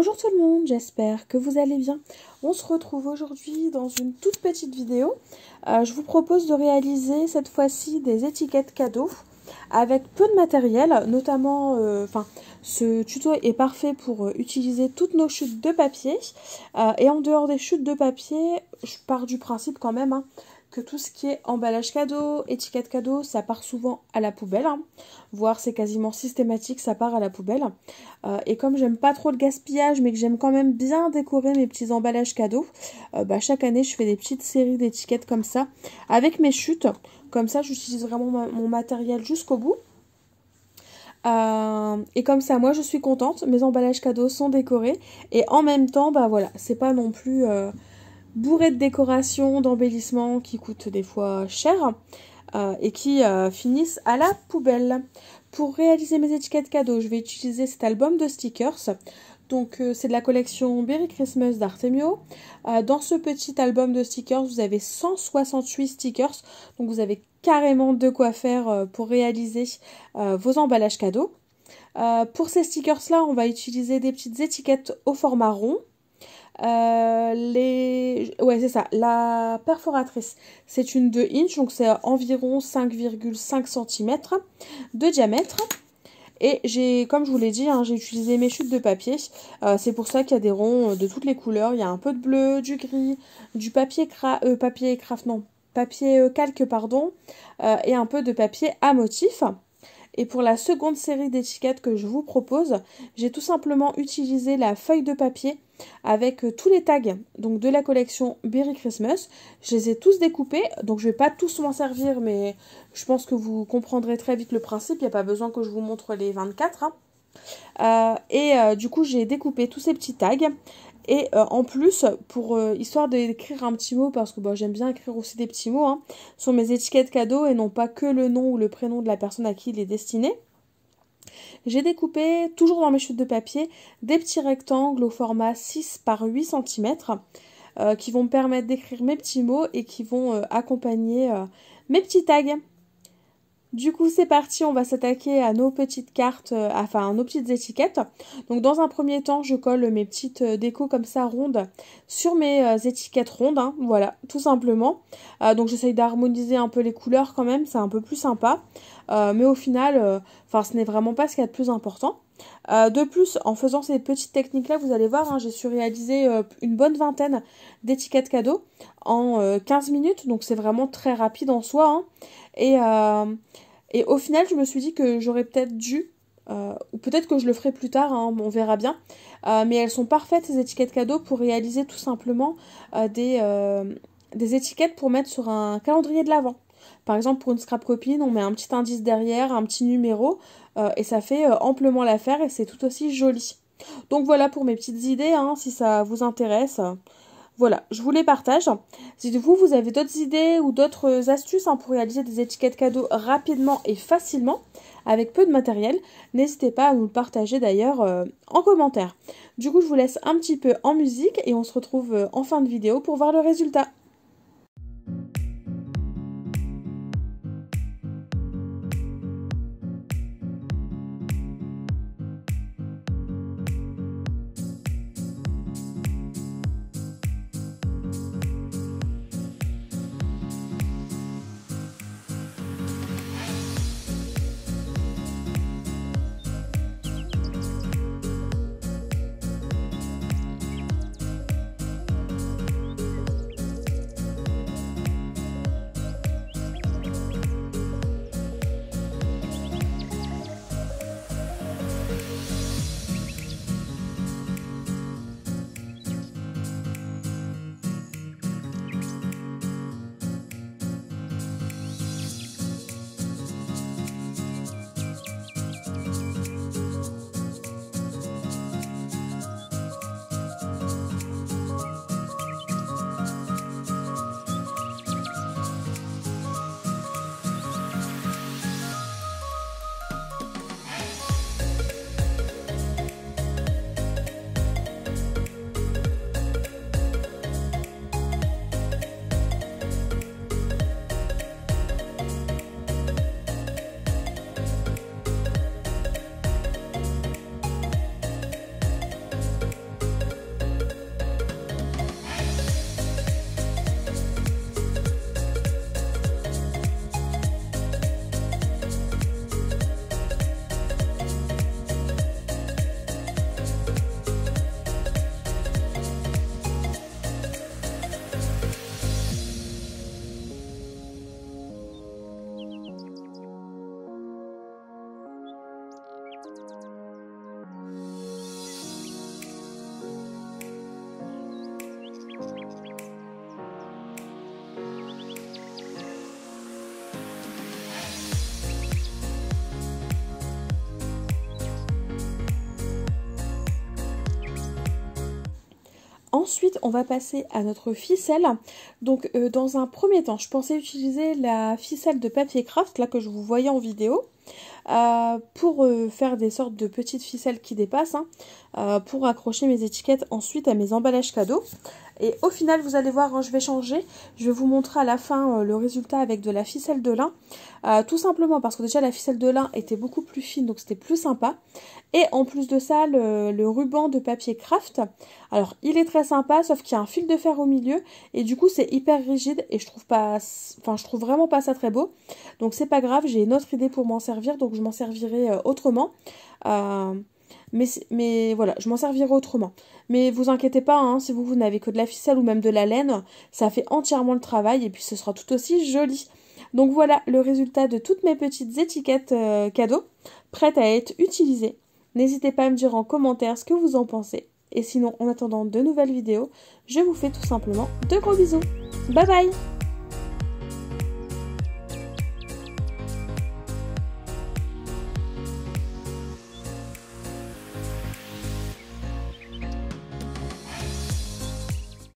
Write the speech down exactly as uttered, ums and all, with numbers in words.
Bonjour tout le monde, j'espère que vous allez bien. On se retrouve aujourd'hui dans une toute petite vidéo. Euh, je vous propose de réaliser cette fois-ci des étiquettes cadeaux avec peu de matériel, notamment, euh, enfin, ce tuto est parfait pour euh, utiliser toutes nos chutes de papier. Euh, et en dehors des chutes de papier, je pars du principe quand même hein, que tout ce qui est emballage cadeau, étiquette cadeau, ça part souvent à la poubelle. Hein. Voire c'est quasiment systématique, ça part à la poubelle. Euh, et comme j'aime pas trop le gaspillage, mais que j'aime quand même bien décorer mes petits emballages cadeaux, euh, bah, chaque année je fais des petites séries d'étiquettes comme ça, avec mes chutes. Comme ça, j'utilise vraiment ma, mon matériel jusqu'au bout. Euh, et comme ça, moi je suis contente, mes emballages cadeaux sont décorés. Et en même temps, bah voilà, c'est pas non plus... Euh, bourré de décorations, d'embellissements qui coûtent des fois cher euh, et qui euh, finissent à la poubelle. Pour réaliser mes étiquettes cadeaux, je vais utiliser cet album de stickers. Donc euh, c'est de la collection Berry Christmas d'Artemio. Euh, dans ce petit album de stickers, vous avez cent soixante-huit stickers. Donc vous avez carrément de quoi faire euh, pour réaliser euh, vos emballages cadeaux. Euh, pour ces stickers-là, on va utiliser des petites étiquettes au format rond. Euh, les... Ouais, c'est ça. La perforatrice, c'est une deux inch, donc c'est environ cinq virgule cinq centimètres de diamètre. Et j'ai, comme je vous l'ai dit, hein, j'ai utilisé mes chutes de papier. Euh, c'est pour ça qu'il y a des ronds de toutes les couleurs. Il y a un peu de bleu, du gris, du papier cra... Euh, papier craft, non, papier euh, calque, pardon, euh, et un peu de papier à motif. Et pour la seconde série d'étiquettes que je vous propose, j'ai tout simplement utilisé la feuille de papier avec tous les tags donc de la collection Berry Christmas. Je les ai tous découpés, donc je ne vais pas tous m'en servir, mais je pense que vous comprendrez très vite le principe. Il n'y a pas besoin que je vous montre les vingt-quatre. Hein. Euh, et euh, du coup, j'ai découpé tous ces petits tags. Et euh, en plus, pour euh, histoire d'écrire un petit mot, parce que bah, j'aime bien écrire aussi des petits mots, hein, sur mes étiquettes cadeaux et non pas que le nom ou le prénom de la personne à qui il est destiné, j'ai découpé, toujours dans mes chutes de papier, des petits rectangles au format six par huit centimètres euh, qui vont me permettre d'écrire mes petits mots et qui vont euh, accompagner euh, mes petits tags. Du coup, c'est parti, on va s'attaquer à nos petites cartes, euh, enfin à nos petites étiquettes. Donc dans un premier temps, je colle mes petites euh, décos comme ça rondes sur mes euh, étiquettes rondes, hein, voilà, tout simplement. Euh, donc j'essaye d'harmoniser un peu les couleurs quand même, c'est un peu plus sympa. Euh, mais au final, euh, enfin ce n'est vraiment pas ce qu'il y a de plus important. Euh, de plus, en faisant ces petites techniques-là, vous allez voir, hein, j'ai su réaliser euh, une bonne vingtaine d'étiquettes cadeaux en euh, quinze minutes, donc c'est vraiment très rapide en soi. Hein. Et, euh, et au final, je me suis dit que j'aurais peut-être dû, euh, ou peut-être que je le ferai plus tard, hein, on verra bien. Euh, mais elles sont parfaites, ces étiquettes cadeaux, pour réaliser tout simplement euh, des, euh, des étiquettes pour mettre sur un calendrier de l'Avent. Par exemple, pour une scrap copine, on met un petit indice derrière, un petit numéro, euh, et ça fait euh, amplement l'affaire et c'est tout aussi joli. Donc voilà pour mes petites idées, hein, si ça vous intéresse. Voilà, je vous les partage. Si vous, vous avez d'autres idées ou d'autres astuces hein, pour réaliser des étiquettes cadeaux rapidement et facilement, avec peu de matériel, n'hésitez pas à nous le partager d'ailleurs euh, en commentaire. Du coup, je vous laisse un petit peu en musique et on se retrouve euh, en fin de vidéo pour voir le résultat. ensuite, on va passer à notre ficelle. Donc, euh, dans un premier temps, je pensais utiliser la ficelle de papier craft, là que je vous voyais en vidéo, euh, pour euh, faire des sortes de petites ficelles qui dépassent, hein, euh, pour accrocher mes étiquettes ensuite à mes emballages cadeaux. Et au final, vous allez voir, hein, je vais changer. Je vais vous montrer à la fin euh, le résultat avec de la ficelle de lin. Euh, tout simplement parce que déjà la ficelle de lin était beaucoup plus fine, donc c'était plus sympa. Et en plus de ça, le, le ruban de papier craft, alors il est très sympa, sauf qu'il y a un fil de fer au milieu. Et du coup, c'est hyper rigide et je trouve pas, enfin, je trouve vraiment pas ça très beau. Donc c'est pas grave, j'ai une autre idée pour m'en servir, donc je m'en servirai euh, autrement. Euh, Mais, mais voilà, je m'en servirai autrement. Mais vous inquiétez pas, hein, si vous, vous n'avez que de la ficelle ou même de la laine, ça fait entièrement le travail et puis ce sera tout aussi joli. Donc voilà le résultat de toutes mes petites étiquettes euh, cadeaux, prêtes à être utilisées. N'hésitez pas à me dire en commentaire ce que vous en pensez. Et sinon, en attendant de nouvelles vidéos, je vous fais tout simplement de gros bisous. Bye bye!